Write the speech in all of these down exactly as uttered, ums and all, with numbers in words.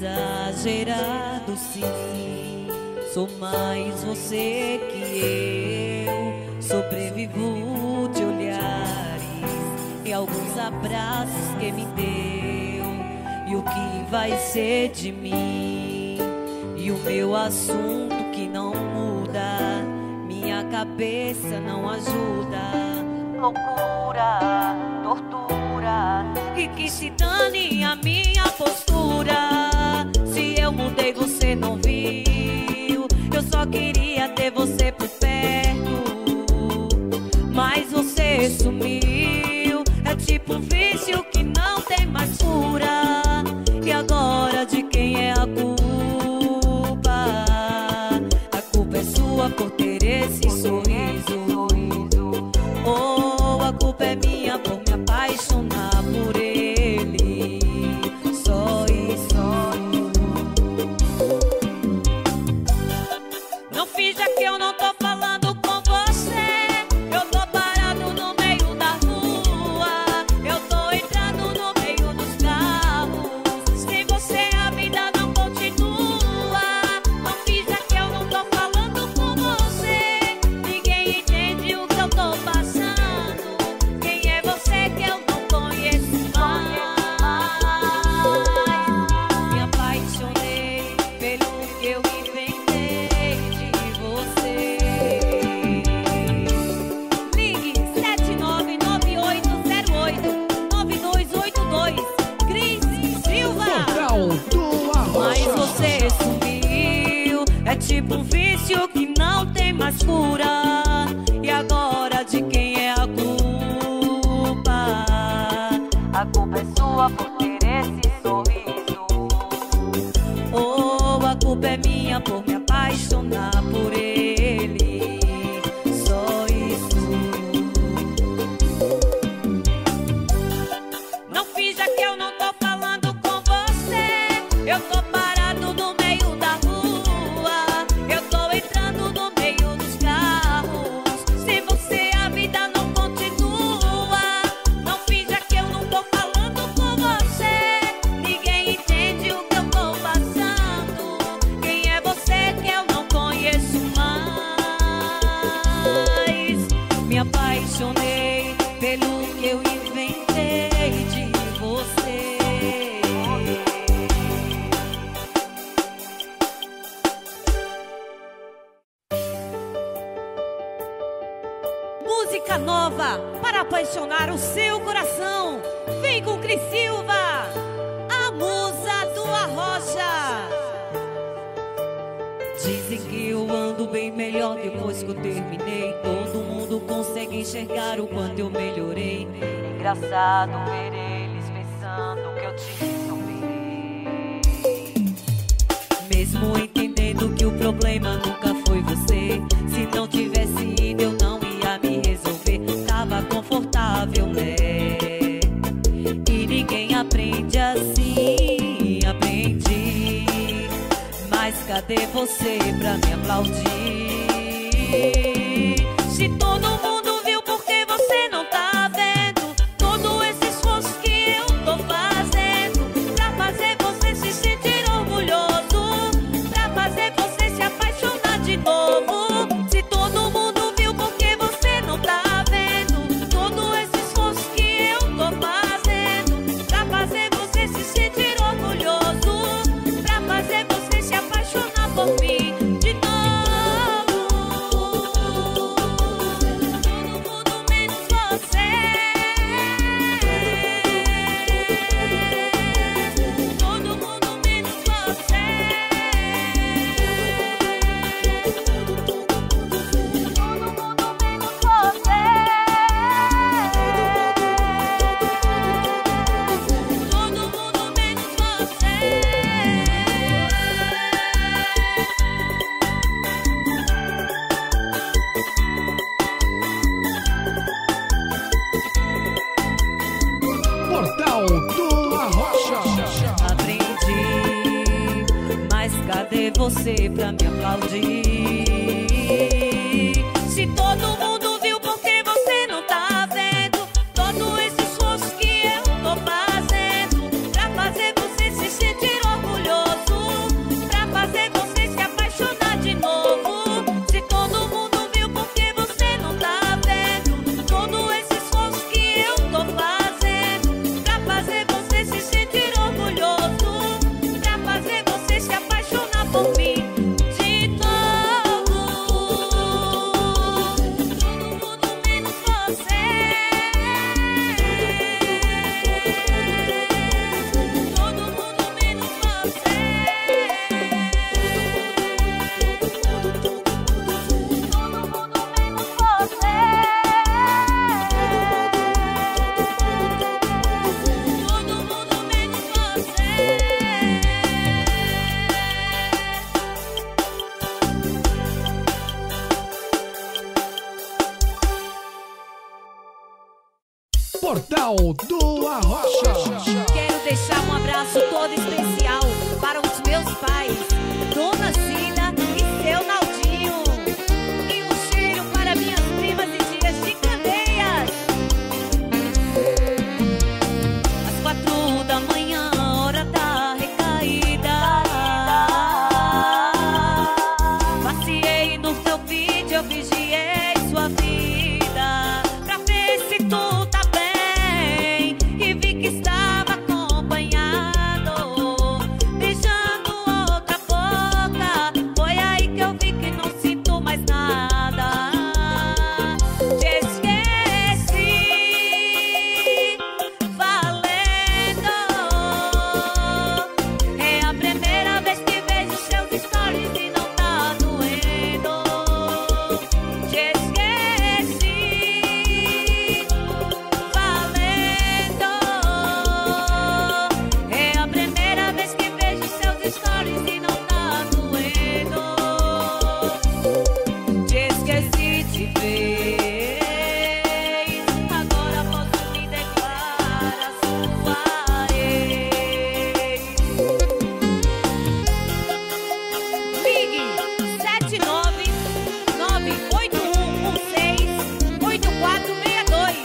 exagerado, sim. Sou mais você que eu. Sobrevivo de olhares e alguns abraços que me deu. E o que vai ser de mim? E o meu assunto que não muda, minha cabeça não ajuda. Loucura, tortura, e que se dane a minha postura. Se eu mudei você não viu, eu só queria ter você por perto, mas você sumiu. É tipo um vício que não tem mais cura. E agora de quem é a culpa? A culpa é sua por ter esse sorriso. Oh, a culpa é minha por me apaixonar por ele. Só isso. Não finja que eu não tô falando com você. Eu tô parado no meio da rua. Eu tô entrando no meio dos carros. Sem você a vida não continua. Não finja que eu não tô falando com você. Ninguém entende o que eu tô passando. Quem é você que eu não conheço mais? Me apaixonei pelo que eu inventei de você. Ligue sete nove nove oito zero oito nove dois oito dois. Cris Silva. Portal do Mas Arrocha. você sumiu. É tipo um vício que não tem mais cura. E agora de quem é a culpa? A culpa é sua por ter esse sorriso. Oh, a culpa é minha por me apaixonar por ele. Só isso. Não finja que eu não tô falando com você. Eu tô parado no meio da rua. Eu tô entrando no meio dos carros. Sem você a vida não continua. Não finja que eu não tô falando com você. Ninguém entende o que eu tô passando. Quem é você que eu não conheço mais? Me apaixonei pelo que eu inventei de você. Música nova para apaixonar o seu coração. Vem com Cris Silva, a musa do Arrocha. Dizem que eu ando bem melhor depois que eu terminei. Todo mundo consegue enxergar o quanto eu melhorei. Engraçado ver eles pensando que eu te resolvi. Mesmo entendendo que o problema nunca foi você. Se não tivesse ido eu não ia me resolver. Tava confortável, né? E ninguém aprende assim, aprendi. Mas cadê você pra me aplaudir? Se todo mundo viu, por que você não tá vendo? Todo esse esforço que eu tô fazendo pra fazer você se sentir orgulhoso, pra fazer você se apaixonar de novo. Se todo mundo viu, por que você não tá vendo? Todo esse esforço que eu tô fazendo pra fazer você se sentir orgulhoso, pra fazer você se apaixonar por mim de novo. Portal do Arrocha. Aprendi, mas cadê você pra me aplaudir? Se todo mundo viu, por que você não tá vendo? Todo esse esforço que eu tô fazendo pra fazer você se sentir orgulhoso, Aldo Arrocha. Quero deixar um abraço todo especial para os meus pais, Dona Cida e seu Naldinho. E um cheiro para minhas primas e tias de Candeias. Às quatro da manhã, hora da recaída, passeei no teu vídeo, eu vigiei sua vida pra ver se tu tá bem, e vi que estava acompanhado, beijando outra boca. Foi aí que eu vi que não sinto mais nada. Te esqueci, valendo. É a primeira vez que vejo seus stories e não tá doendo. Te esqueci, valendo. É a primeira vez que vejo seus stories e não tá doendo. Te esqueci de vez, agora posso me declarar sua ex. Ligue sete nove nove oito um um seis oito quatro seis dois.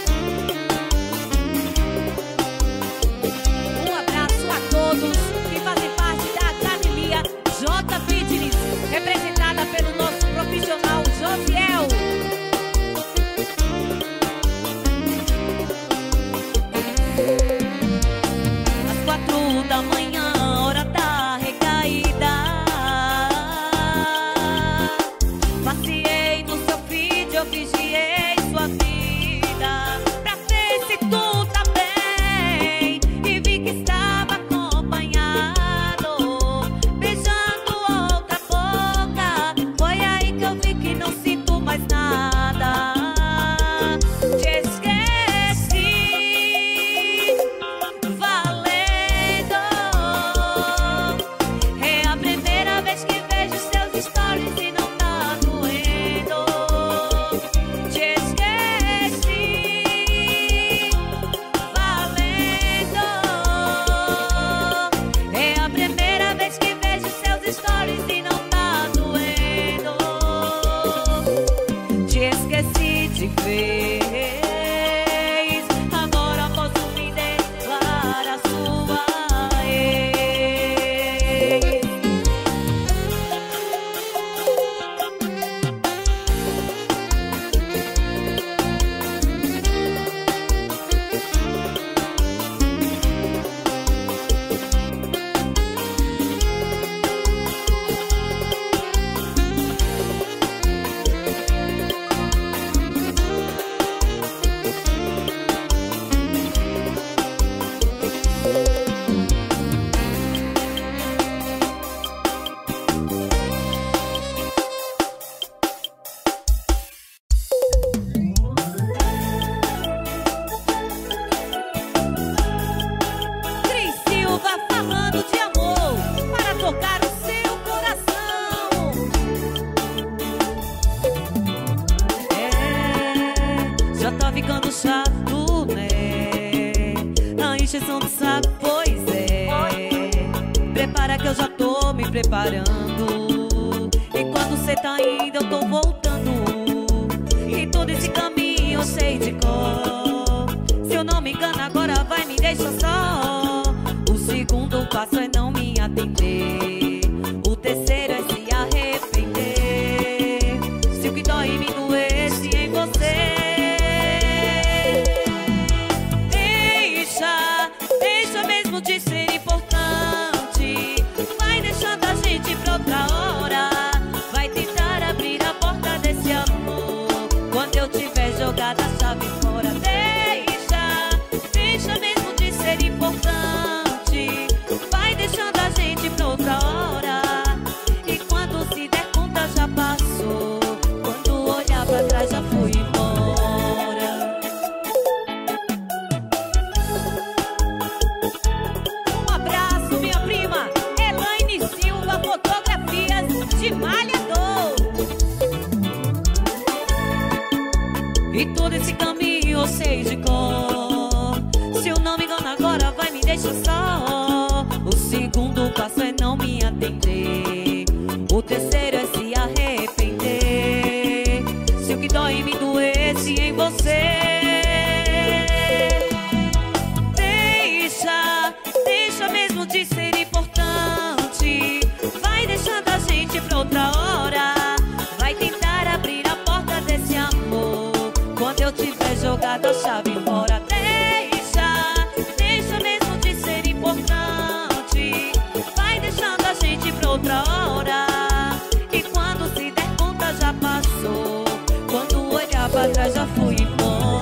Um abraço a todos que fazem parte da Academia J Fitness, representada pelo nosso profissional Josiel. Às quatro da manhã, hora da recaída, passeei no seu vídeo, eu vigiei sua vida pra ver se tu tá bem, e vi que estava acompanhado, beijando outra boca. Foi aí que eu vi que não sinto mais nada. Te esqueci, valendo. É a primeira vez que vejo seus stories e não tá doendo. Te esqueci, valendo. É a primeira vez que vejo seus stories e não tá doendo. Te esqueci de vez, agora posso me declarar sua ex. Cris Silva falando de amor para tocar o seu coração. É, já tá ficando chato, né? A encheção de saco, pois é. Prepara que eu já tô me preparando, e quando cê tá indo eu tô voltando, e todo esse caminho eu sei de cor. Se eu não me engano agora vai me deixar só. O segundo passo é não me atender, o terceiro é se arrepender. Se o que dói em mim doesse em você, deixa, deixa mesmo de ser importante. Vai deixando a gente pra outra hora, vai tentar abrir a porta desse amor quando eu tiver jogado a chave fora. Deixa, deixa mesmo de ser importante. Vai deixando a gente pra outra hora, e quando se der conta já passou. Quando olhar pra trás já fui embora. Um abraço, minha prima Elaine Silva, fotografias de Malhador. E todo esse caminho eu sei de cor. Veja só, o segundo passo é não me atender, o terceiro é se arrepender. Se o que dói em mim doesse em você, deixa, deixa mesmo de ser importante. Vai deixando a gente pra outra hora, vai tentar abrir a porta desse amor quando eu tiver jogado a chave fora. Deixa, deixa mesmo de ser importante, vai deixando a gente pra outra hora, e quando se der conta já passou, quando olhar pra trás já fui embora.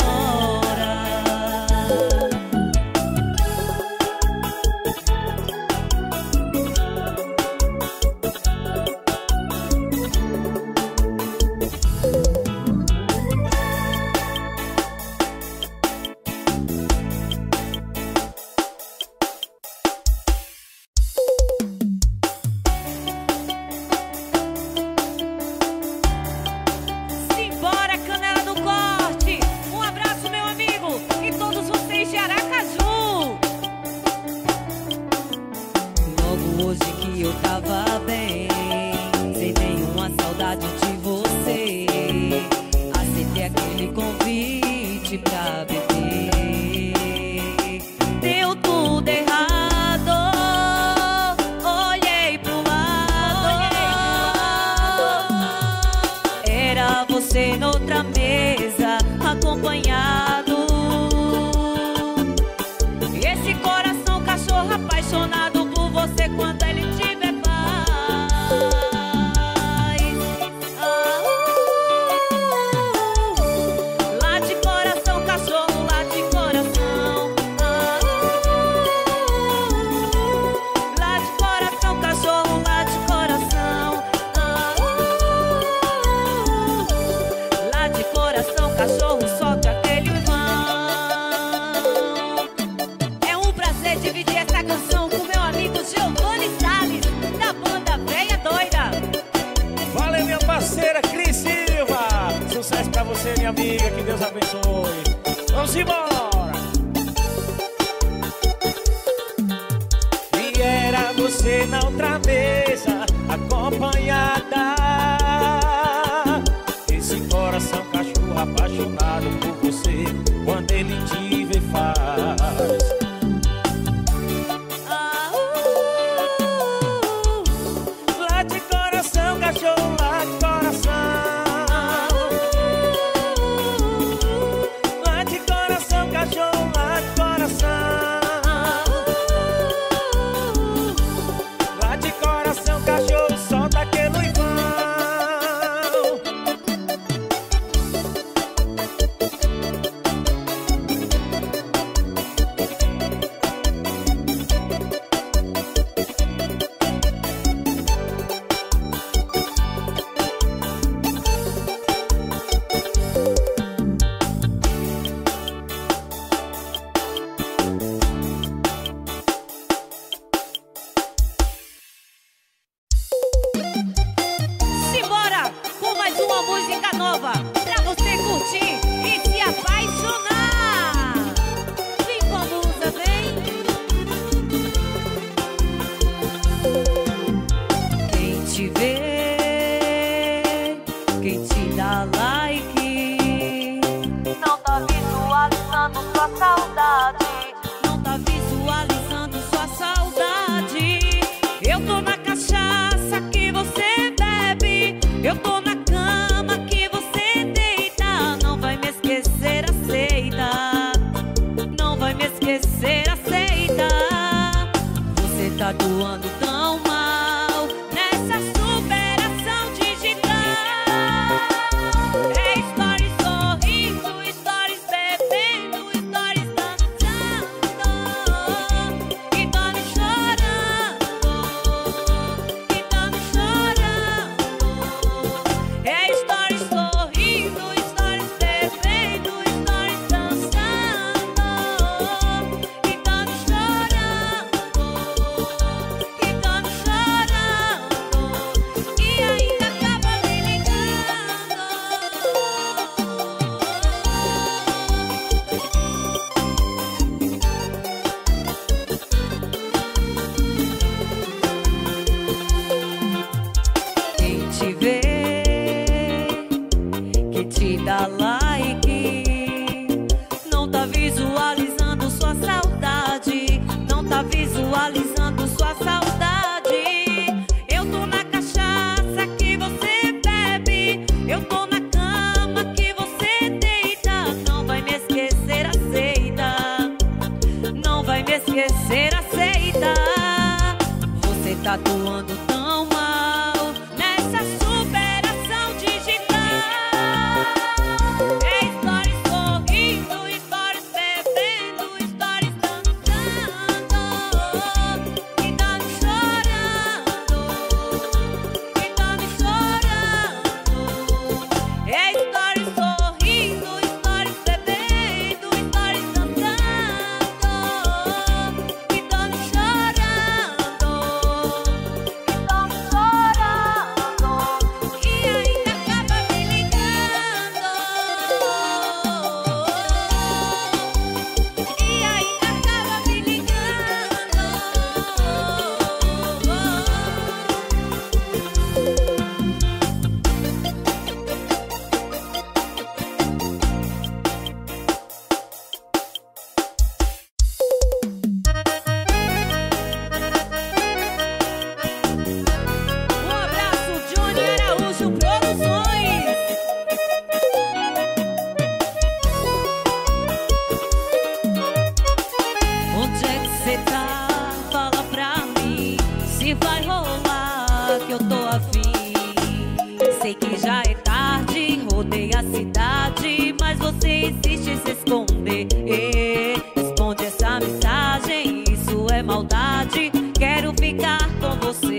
E atualizando sua saudade. Eu tô na cachaça que você bebe, eu tô na cama que você deita. Não vai me esquecer, aceita. Não vai me esquecer, aceita. Você tá atuando tão mal nessa superação digital. É stories sorrindo, stories bebendo, stories dançando, e dando chorando, e dando chorando. É stories sorrindo, stories bebendo, stories dançando, e dando chorando, e dando chorando. E ainda acaba me ligando, e ainda acaba me ligando. Um abraço, Johnny Araújo Produções. Onde é que cê tá? Fala pra mim se vai rolar, que eu tô afim. Sei que já é tarde, rodei a cidade, mas você insiste em se esconder. Eh, Responde essa mensagem, isso é maldade. Quero ficar com você.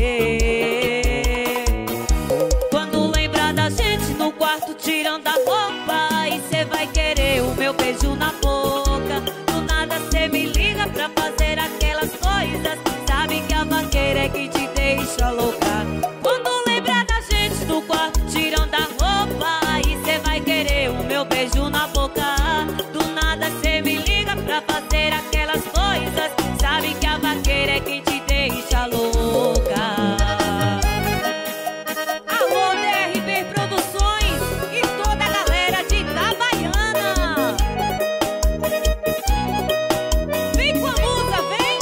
Quando lembrar da gente no quarto tirando a roupa, e cê vai querer o meu beijo na boca. Do nada cê me liga pra fazer aquelas coisas. Sabe que a vaqueira é que te deixa louca. Quando lembrar da gente no quarto tirando a roupa, e cê vai querer o meu beijo na boca. Do nada cê me liga pra fazer aquelas coisas. Sabe que a vaqueira é quem te deixa louca. Alô, D R B Produções e toda a galera de Itabaiana. Vem com a musa, vem.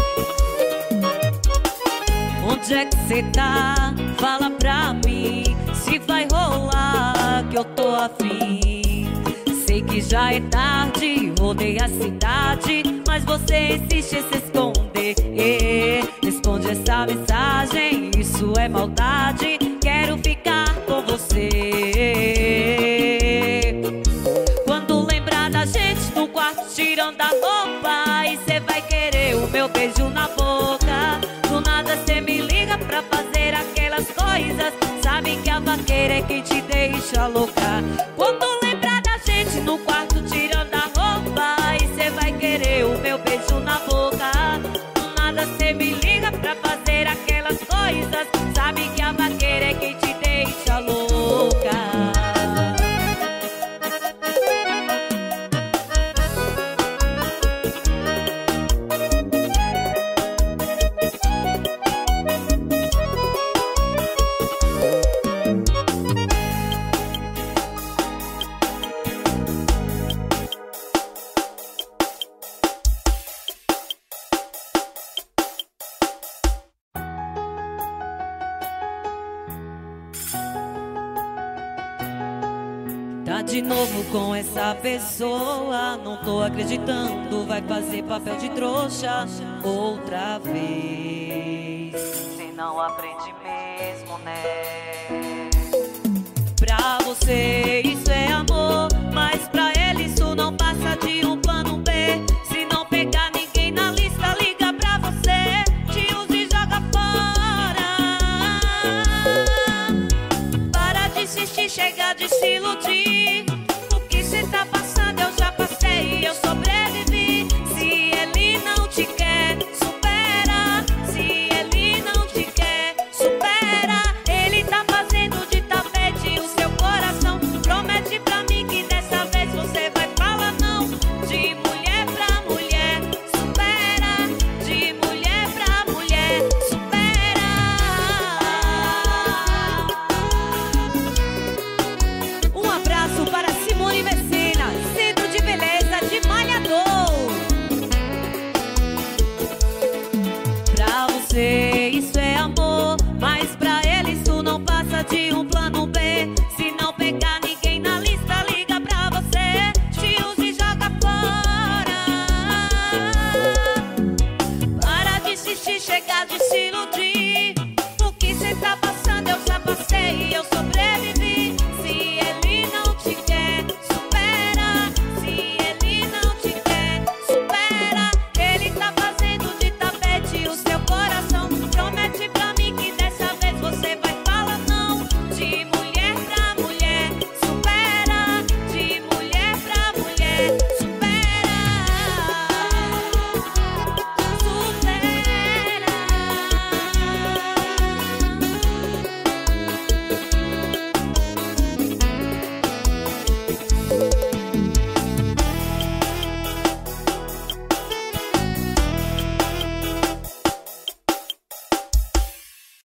Onde é que cê tá? Fala pra mim se vai rolar, que eu tô afim. Sei que já é tarde, rodei a cidade, mas você insiste em se esconder. Eh, Responde essa mensagem, isso é maldade. Quero ficar com você. Quando lembrar da gente no quarto tirando a roupa, e cê vai querer o meu beijo na boca. Do nada cê me liga pra fazer aquelas coisas. Sabe que a vaqueira é quem te deixa louca. Quando lembrar da gente no quarto tirando a roupa, e cê vai querer o meu beijo na boca. Do nada cê me liga pra fazer aquelas coisas. Sabe que a vaqueira é quem te deixa louca. Tá de novo com essa pessoa, não tô acreditando. Vai fazer papel de trouxa outra vez. Você não aprende mesmo, né? Pra você isso é amor, mas pra ele isso não passa de um plano B. Se não pegar ninguém na lista, liga pra você, te usa e joga fora. Para de insistir, chega de se iludir. O que cê tá passando eu já passei, eu sobrevivi. Se ele não te quer, supera. Se ele não te quer, supera. Ele tá fazendo de tapete o seu coração. Promete pra mim que dessa vez você vai falar não. De mulher pra mulher, supera. De mulher pra mulher, supera. Um abraço para Simone Messina, Centro de Beleza de Malha. desistir, chegar de se iludir.